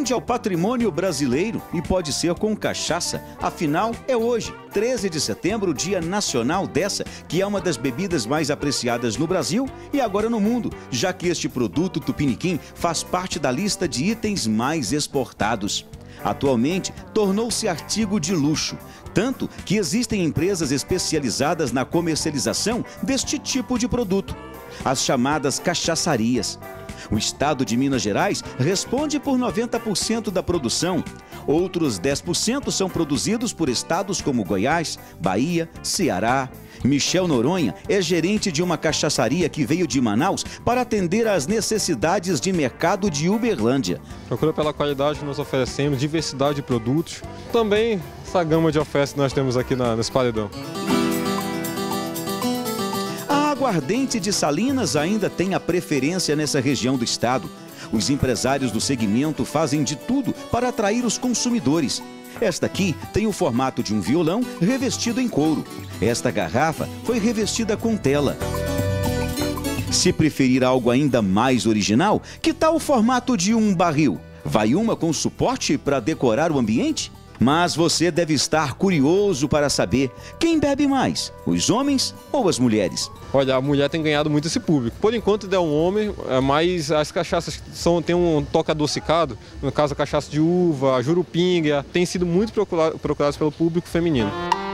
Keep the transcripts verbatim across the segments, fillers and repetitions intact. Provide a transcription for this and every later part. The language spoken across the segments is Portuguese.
corresponde ao patrimônio brasileiro e pode ser com cachaça. Afinal, é hoje, treze de setembro, o Dia Nacional dessa, que é uma das bebidas mais apreciadas no Brasil e agora no mundo, já que este produto tupiniquim faz parte da lista de itens mais exportados. Atualmente, tornou-se artigo de luxo, tanto que existem empresas especializadas na comercialização deste tipo de produto, as chamadas cachaçarias. O estado de Minas Gerais responde por noventa por cento da produção. Outros dez por cento são produzidos por estados como Goiás, Bahia, Ceará. Michel Noronha é gerente de uma cachaçaria que veio de Manaus para atender às necessidades de mercado de Uberlândia. Procura pela qualidade que nós oferecemos, diversidade de produtos. Também essa gama de ofertas que nós temos aqui na, nesse paredão. A aguardente de Salinas ainda tem a preferência nessa região do estado. Os empresários do segmento fazem de tudo para atrair os consumidores. Esta aqui tem o formato de um violão revestido em couro. Esta garrafa foi revestida com tela. Se preferir algo ainda mais original, que tal o formato de um barril? Vai uma com suporte para decorar o ambiente? Mas você deve estar curioso para saber quem bebe mais, os homens ou as mulheres. Olha, a mulher tem ganhado muito esse público. Por enquanto é um homem, mas as cachaças são, tem um toque adocicado. No caso, a cachaça de uva, a jurupinga, tem sido muito procurado, procuradas pelo público feminino.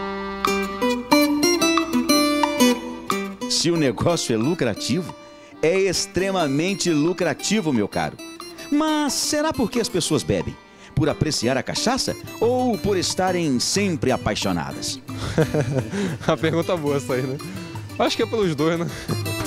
Se o negócio é lucrativo, é extremamente lucrativo, meu caro. Mas será porque as pessoas bebem? Por apreciar a cachaça ou por estarem sempre apaixonadas? A pergunta boa essa aí, né? Acho que é pelos dois, né?